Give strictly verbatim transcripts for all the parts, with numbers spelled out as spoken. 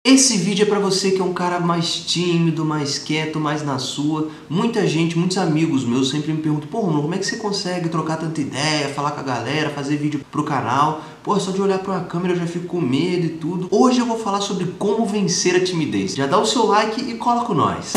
Esse vídeo é pra você que é um cara mais tímido, mais quieto, mais na sua. Muita gente, muitos amigos meus sempre me perguntam: pô, mano, como é que você consegue trocar tanta ideia, falar com a galera, fazer vídeo pro canal? Pô, só de olhar pra uma câmera eu já fico com medo e tudo. Hoje eu vou falar sobre como vencer a timidez. Já dá o seu like e cola com nós.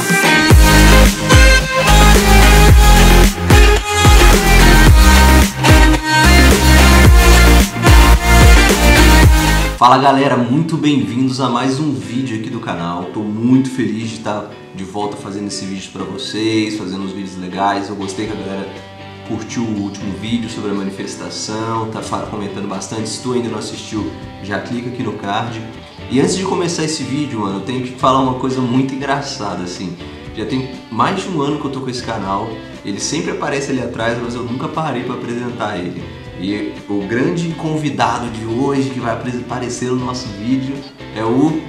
Fala galera, muito bem-vindos a mais um vídeo aqui do canal. Tô muito feliz de estar de volta fazendo esse vídeo pra vocês, fazendo uns vídeos legais. Eu gostei que a galera curtiu o último vídeo sobre a manifestação, tá comentando bastante. Se tu ainda não assistiu, já clica aqui no card. E antes de começar esse vídeo, mano, eu tenho que falar uma coisa muito engraçada, assim. Já tem mais de um ano que eu tô com esse canal, ele sempre aparece ali atrás, mas eu nunca parei pra apresentar ele. E o grande convidado de hoje que vai aparecer no nosso vídeo é o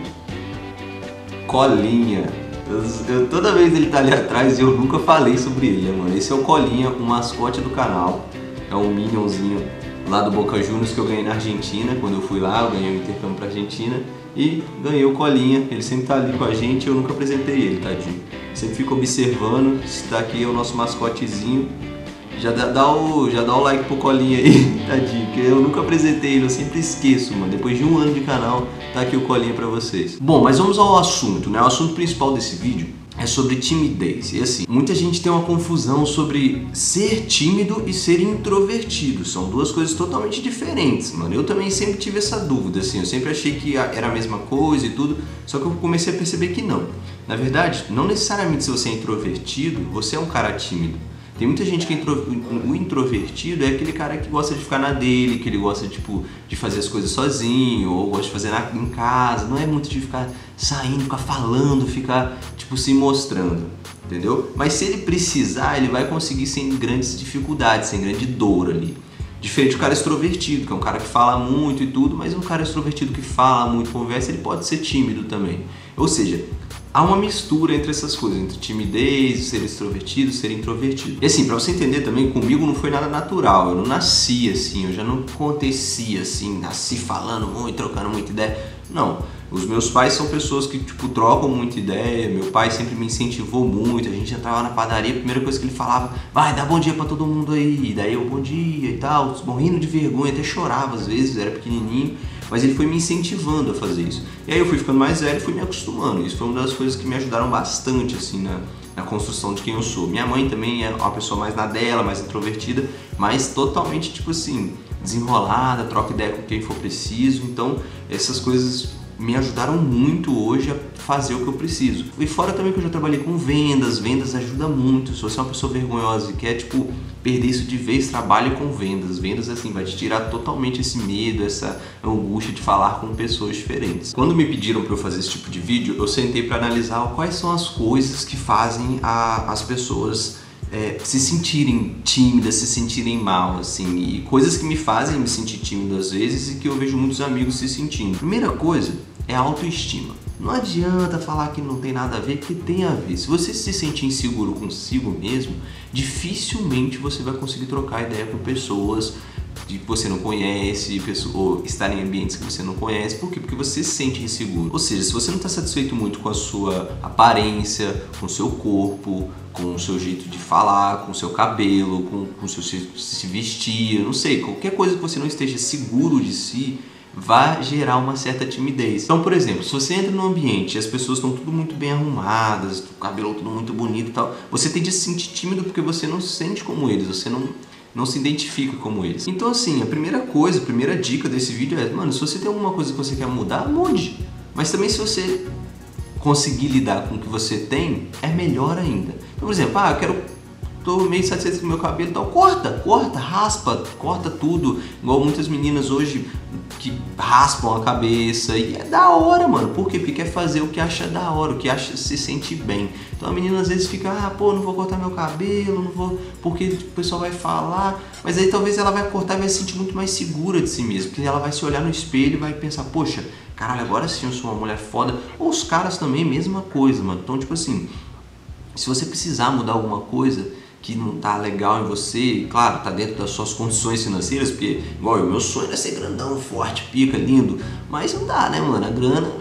Colinha. Eu, eu, toda vez ele tá ali atrás e eu nunca falei sobre ele, né, mano? Esse é o Colinha, o mascote do canal. É um minionzinho lá do Boca Juniors que eu ganhei na Argentina. Quando eu fui lá, eu ganhei um intercâmbio pra Argentina e ganhei o Colinha. Ele sempre tá ali com a gente e eu nunca apresentei ele, tadinho. Sempre fico observando. Se tá aqui é o nosso mascotezinho. Já dá, dá o, já dá o like pro Colinha aí, tadinho, que eu nunca apresentei ele, eu sempre esqueço, mano. Depois de um ano de canal, tá aqui o Colinha pra vocês. Bom, mas vamos ao assunto, né? O assunto principal desse vídeo é sobre timidez. E assim, muita gente tem uma confusão sobre ser tímido e ser introvertido. São duas coisas totalmente diferentes, mano. Eu também sempre tive essa dúvida, assim. Eu sempre achei que era a mesma coisa e tudo, só que eu comecei a perceber que não. Na verdade, não necessariamente se você é introvertido, você é um cara tímido. Tem muita gente que é intro... o introvertido é aquele cara que gosta de ficar na dele, que ele gosta tipo, de fazer as coisas sozinho, ou gosta de fazer na... em casa, não é muito de ficar saindo, ficar falando, ficar tipo se mostrando, entendeu? Mas se ele precisar, ele vai conseguir sem grandes dificuldades, sem grande dor ali. Diferente do cara extrovertido, que é um cara que fala muito e tudo, mas um cara extrovertido que fala muito, conversa, ele pode ser tímido também. Ou seja, há uma mistura entre essas coisas, entre timidez, ser extrovertido, ser introvertido. E assim, pra você entender também, comigo não foi nada natural, eu não nasci assim, eu já não acontecia assim, nasci falando muito, trocando muita ideia. Não, os meus pais são pessoas que tipo, trocam muita ideia, meu pai sempre me incentivou muito, a gente entrava na padaria, a primeira coisa que ele falava, vai, dá bom dia pra todo mundo aí, e daí eu, bom dia e tal, morrendo de vergonha, até chorava às vezes, era pequenininho. Mas ele foi me incentivando a fazer isso. E aí eu fui ficando mais velho e fui me acostumando. Isso foi uma das coisas que me ajudaram bastante assim na, na construção de quem eu sou. Minha mãe também é uma pessoa mais na dela, mais introvertida, mas totalmente tipo assim, desenrolada, troca ideia com quem for preciso. Então essas coisas me ajudaram muito hoje a fazer o que eu preciso. E fora também que eu já trabalhei com vendas, vendas ajuda muito. Se você é uma pessoa vergonhosa e quer tipo perder isso de vez, trabalhe com vendas. Vendas assim vai te tirar totalmente esse medo, essa angústia de falar com pessoas diferentes. Quando me pediram para eu fazer esse tipo de vídeo, eu sentei para analisar quais são as coisas que fazem a, as pessoas É, se sentirem tímidas, se sentirem mal, assim, e coisas que me fazem me sentir tímido às vezes e que eu vejo muitos amigos se sentindo. Primeira coisa é a autoestima. Não adianta falar que não tem nada a ver, que tem a ver. Se você se sentir inseguro consigo mesmo, dificilmente você vai conseguir trocar ideia com pessoas que você não conhece, ou estar em ambientes que você não conhece. Por quê? Porque você se sente inseguro. Ou seja, se você não está satisfeito muito com a sua aparência, com o seu corpo, com o seu jeito de falar, com o seu cabelo, com, com o seu se vestir, não sei, qualquer coisa que você não esteja seguro de si, vai gerar uma certa timidez. Então, por exemplo, se você entra num ambiente e as pessoas estão tudo muito bem arrumadas, o cabelo tudo muito bonito e tal, você tende a se sentir tímido porque você não se sente como eles, você não... não se identifica como eles. Então assim, a primeira coisa, a primeira dica desse vídeo é, mano, se você tem alguma coisa que você quer mudar, mude. Mas também se você conseguir lidar com o que você tem, é melhor ainda. Então, por exemplo, ah, eu quero, tô meio satisfeito com o meu cabelo e tal, corta, corta, raspa, corta tudo. Igual muitas meninas hoje que raspam a cabeça e é da hora, mano. Por quê? Porque quer fazer o que acha da hora, o que acha se sente bem. Então a menina às vezes fica, ah, pô, não vou cortar meu cabelo, não vou, porque o pessoal vai falar. Mas aí talvez ela vai cortar e vai se sentir muito mais segura de si mesma, porque ela vai se olhar no espelho e vai pensar, poxa, caralho, agora sim eu sou uma mulher foda. Ou os caras também, mesma coisa, mano. Então, tipo assim, se você precisar mudar alguma coisa que não tá legal em você, claro, tá dentro das suas condições financeiras, porque, igual o meu sonho é ser grandão, forte, pica, lindo, mas não dá, né, mano? A grana é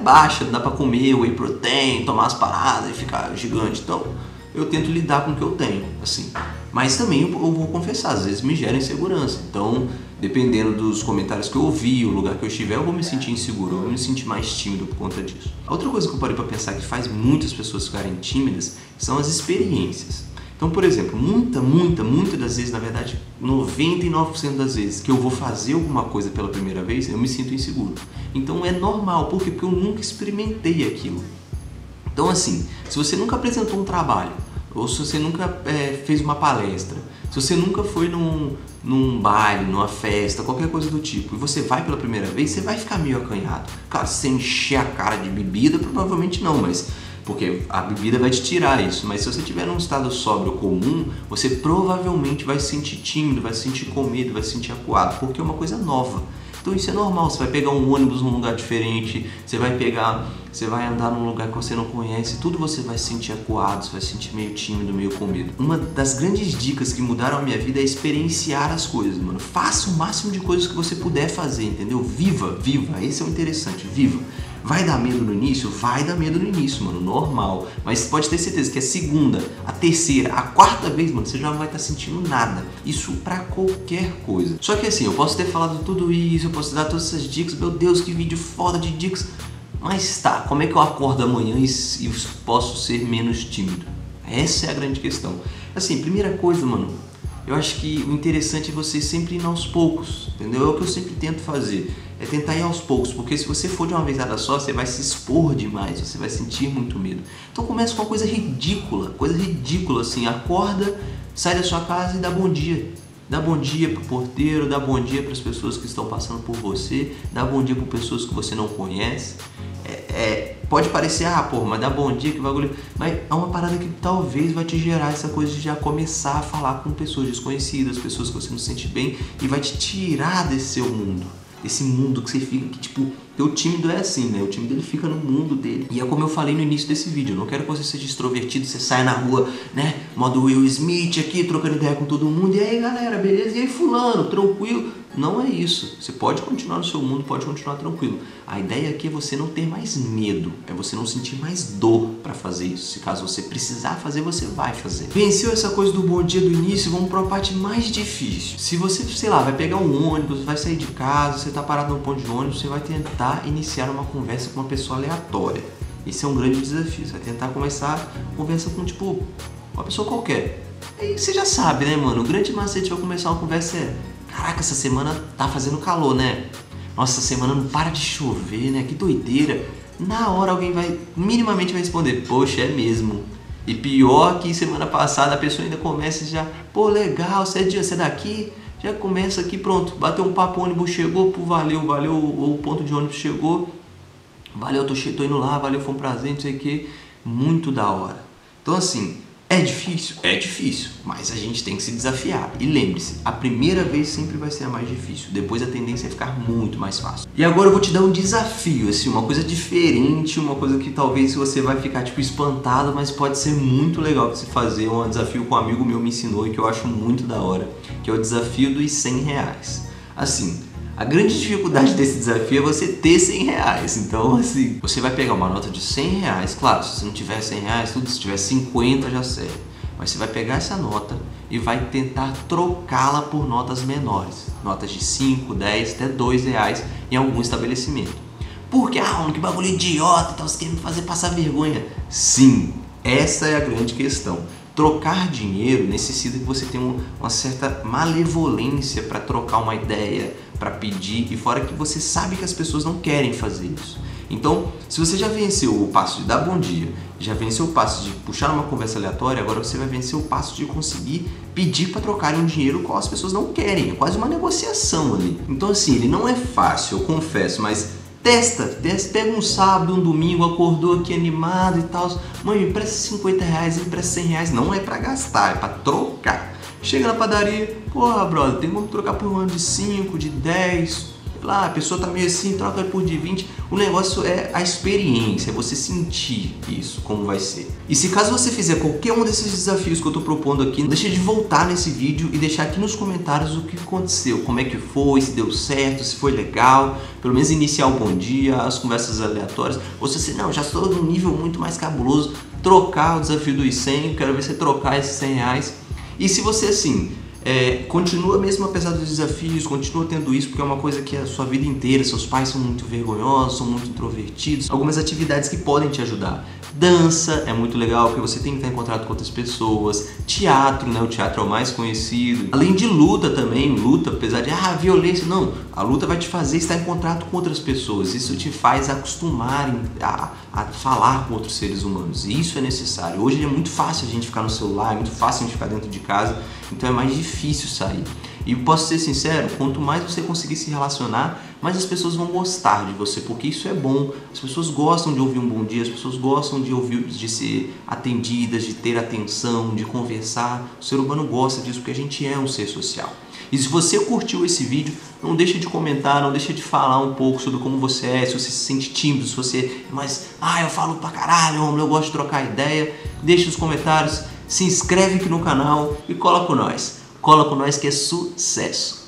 baixa, não dá pra comer whey protein, tomar as paradas e ficar gigante. Então, eu tento lidar com o que eu tenho, assim. Mas também eu, eu vou confessar, às vezes me gera insegurança. Então, dependendo dos comentários que eu ouvi, o lugar que eu estiver, eu vou me sentir inseguro, eu vou me sentir mais tímido por conta disso. A outra coisa que eu parei pra pensar que faz muitas pessoas ficarem tímidas são as experiências. Então, por exemplo, muita, muita, muitas das vezes, na verdade, noventa e nove por cento das vezes que eu vou fazer alguma coisa pela primeira vez, eu me sinto inseguro. Então é normal, por quê? Porque eu nunca experimentei aquilo. Então assim, se você nunca apresentou um trabalho, ou se você nunca é, fez uma palestra, se você nunca foi num, num baile, numa festa, qualquer coisa do tipo, e você vai pela primeira vez, você vai ficar meio acanhado. Claro, se você encher a cara de bebida, provavelmente não, mas... porque a bebida vai te tirar isso, mas se você estiver num estado sóbrio comum, você provavelmente vai se sentir tímido, vai se sentir com medo, vai se sentir acuado, porque é uma coisa nova. Então isso é normal, você vai pegar um ônibus num lugar diferente, você vai pegar, você vai andar num lugar que você não conhece, tudo você vai se sentir acuado, você vai se sentir meio tímido, meio com medo. Uma das grandes dicas que mudaram a minha vida é experienciar as coisas, mano. Faça o máximo de coisas que você puder fazer, entendeu? Viva, viva, esse é o interessante, viva. Vai dar medo no início? Vai dar medo no início, mano, normal. Mas você pode ter certeza que a segunda, a terceira, a quarta vez, mano, você já não vai estar sentindo nada. Isso pra qualquer coisa. Só que assim, eu posso ter falado tudo isso, eu posso dar todas essas dicas, meu Deus, que vídeo foda de dicas. Mas tá, como é que eu acordo amanhã e, e posso ser menos tímido? Essa é a grande questão. Assim, primeira coisa, mano, eu acho que o interessante é você sempre ir aos poucos, entendeu? É o que eu sempre tento fazer, é tentar ir aos poucos, porque se você for de uma vezada só, você vai se expor demais, você vai sentir muito medo. Então começa com uma coisa ridícula, coisa ridícula assim, acorda, sai da sua casa e dá bom dia. Dá bom dia pro porteiro, dá bom dia para as pessoas que estão passando por você, dá bom dia para pessoas que você não conhece. É, é, pode parecer, ah, pô, mas dá bom dia, que bagulho. Mas é uma parada que talvez vai te gerar essa coisa de já começar a falar com pessoas desconhecidas, pessoas que você não se sente bem, e vai te tirar desse seu mundo. Esse mundo que você fica, que tipo, o tímido é assim, né? O tímido ele fica no mundo dele. E é como eu falei no início desse vídeo, eu não quero que você seja extrovertido, você saia na rua, né? Modo Will Smith aqui, trocando ideia com todo mundo. E aí, galera, beleza? E aí, fulano, tranquilo? Não é isso. Você pode continuar no seu mundo, pode continuar tranquilo. A ideia aqui é você não ter mais medo, é você não sentir mais dor pra fazer isso. Se caso você precisar fazer, você vai fazer. Venceu essa coisa do bom dia do início, vamos pra parte mais difícil. Se você, sei lá, vai pegar um ônibus, vai sair de casa, você tá parado no ponto de ônibus, você vai tentar iniciar uma conversa com uma pessoa aleatória. Esse é um grande desafio. Você vai tentar começar a conversa com, tipo, uma pessoa qualquer. Aí você já sabe, né, mano? O grande macete vai começar uma conversa é: caraca, essa semana tá fazendo calor, né? Nossa, essa semana não para de chover, né? Que doideira. Na hora alguém vai, minimamente vai responder: poxa, é mesmo. E pior que semana passada a pessoa ainda começa já: pô, legal, você é, de, você é daqui? Já começa aqui, pronto, bateu um papo, o ônibus chegou, pô, valeu, valeu, o ponto de ônibus chegou, valeu, tô, tô indo lá, valeu, foi um prazer, não sei o que, muito da hora. Então assim, é difícil? É difícil, mas a gente tem que se desafiar. E lembre-se, a primeira vez sempre vai ser a mais difícil, depois a tendência é ficar muito mais fácil. E agora eu vou te dar um desafio, assim, uma coisa diferente, uma coisa que talvez você vai ficar tipo espantado, mas pode ser muito legal pra você fazer. Um desafio que um amigo meu me ensinou e que eu acho muito da hora, que é o desafio dos cem reais. Assim, a grande dificuldade desse desafio é você ter cem reais. Então, assim, você vai pegar uma nota de cem reais. Claro, se você não tiver cem reais, tudo, se tiver cinquenta já serve. Mas você vai pegar essa nota e vai tentar trocá-la por notas menores. Notas de cinco, dez, até dois reais em algum estabelecimento. Porque, ah, mano, que bagulho idiota, tá, você quer me fazer passar vergonha. Sim, essa é a grande questão. Trocar dinheiro necessita que você tenha uma certa malevolência para trocar uma ideia, para pedir, e fora que você sabe que as pessoas não querem fazer isso. Então, se você já venceu o passo de dar bom dia, já venceu o passo de puxar uma conversa aleatória, agora você vai vencer o passo de conseguir pedir para trocarem um dinheiro qual as pessoas não querem. É quase uma negociação ali. Então assim, ele não é fácil, eu confesso, mas testa, testa, pega um sábado, um domingo, acordou aqui animado e tal. Mãe, me empresta cinquenta reais, me empresta cem reais. Não é para gastar, é para trocar. Chega na padaria, porra, brother, tem como trocar por um ano de cinco, de dez. Ah, a pessoa tá meio assim, troca por de vinte. O negócio é a experiência, é você sentir isso, como vai ser. E se caso você fizer qualquer um desses desafios que eu tô propondo aqui, não deixa de voltar nesse vídeo e deixar aqui nos comentários o que aconteceu, como é que foi, se deu certo, se foi legal, pelo menos iniciar o bom dia, as conversas aleatórias. Ou se você, não, já estou num nível muito mais cabuloso, trocar o desafio dos cem, quero ver você trocar esses cem reais. E se você assim, é, continua mesmo apesar dos desafios, continua tendo isso, porque é uma coisa que é a sua vida inteira, seus pais são muito vergonhosos, são muito introvertidos, algumas atividades que podem te ajudar. Dança é muito legal, porque você tem que estar em contato com outras pessoas. Teatro, né? O teatro é o mais conhecido. Além de luta também, luta, apesar de, ah, violência, não. A luta vai te fazer estar em contato com outras pessoas. Isso te faz acostumar a, a falar com outros seres humanos. E isso é necessário. Hoje é muito fácil a gente ficar no celular, é muito fácil a gente ficar dentro de casa, então é mais difícil sair. E posso ser sincero, quanto mais você conseguir se relacionar, mais as pessoas vão gostar de você, porque isso é bom. As pessoas gostam de ouvir um bom dia, as pessoas gostam de ouvir, de ser atendidas, de ter atenção, de conversar. O ser humano gosta disso porque a gente é um ser social. E se você curtiu esse vídeo, não deixa de comentar, não deixa de falar um pouco sobre como você é, se você se sente tímido, se você é mais, ah, eu falo pra caralho, eu gosto de trocar ideia. Deixa nos comentários, se inscreve aqui no canal e cola com nós. Cola com nós que é sucesso!